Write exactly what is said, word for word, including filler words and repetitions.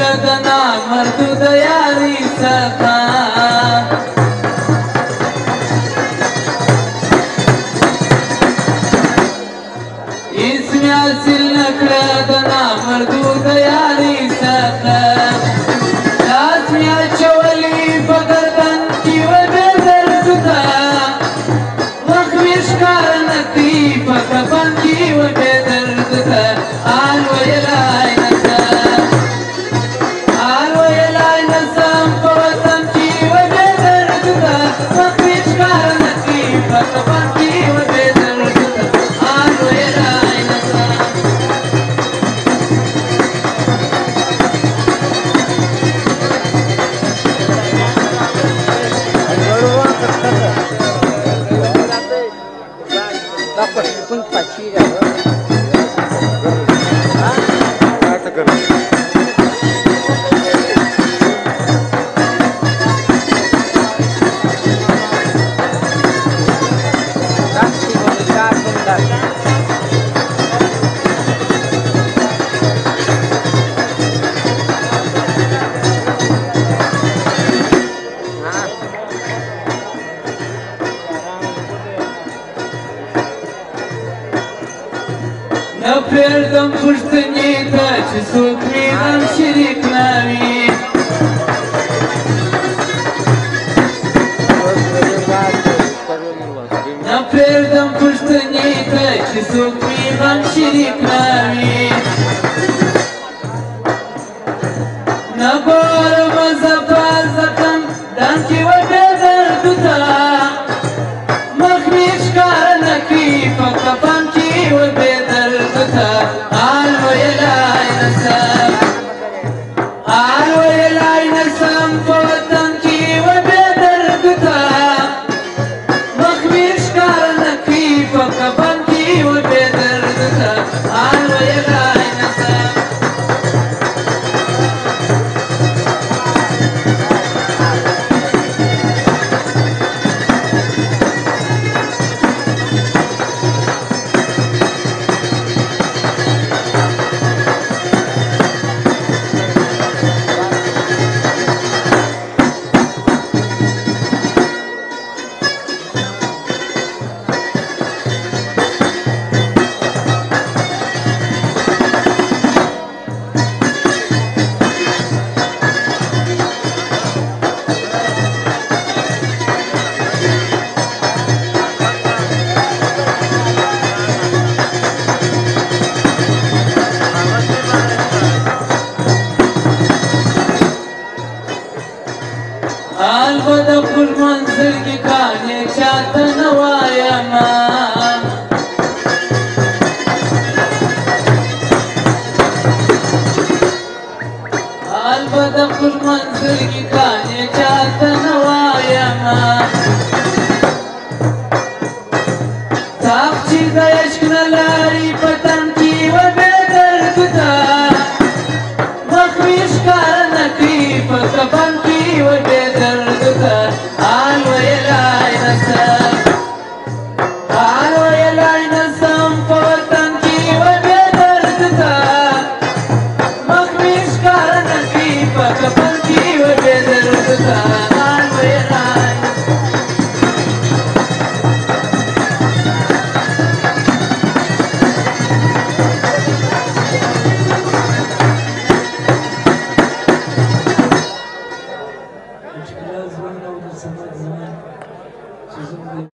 نکړه د نامردو د یارۍ څخه اسمې حاصل نکړه د نامردو د یارۍ څخه لاس مې اچولي په ګردن کې و بې دردو ته مخ مې ښکاره نه کړي په کفن کې و بې دردو ته حال ویلی نه شم حال ویلی نه شم په وطن کې و بې دردو ته مخ مې ښکاره نه کړي په کفن کې و بې دردو ته حال ویلی نه شم Dapat pun paci dah. Ah, tegar. Taksi besar pun dah. نه پرېږدم پوښتنې ته چې څوک مې غم شریک نه وي نه پرېږدم پوښتنې ته چې څوک مې غم شریک نه وي نه ګورم زه په زخم دم کې و بې دردو ته مخ مې ښکاره نه کړي په کفن کې و بې دردو ته حال ویلی نه شم حال ویلی نه شم په وطن کې و بې دردو ته مخ مې ښکاره نه کړي په کفن کې و بې دردو ته حال ویلی نه شم حال به د خپل منزل کې کانې چاته نه وایمه حال به د خپل منزل کې کانې چاته نه وایمه څاک چې د عشق نه لارې په تن کې و بې دردو ته مخ مې ښکاره نه کړي په کفن کې و بې دردو ته حال ویلی نه شم حال ویلی نه شم په وطن کې و بې دردو ته مخ مې ښکاره نه کړي په کفن کې و بې دردو ته حال ویلی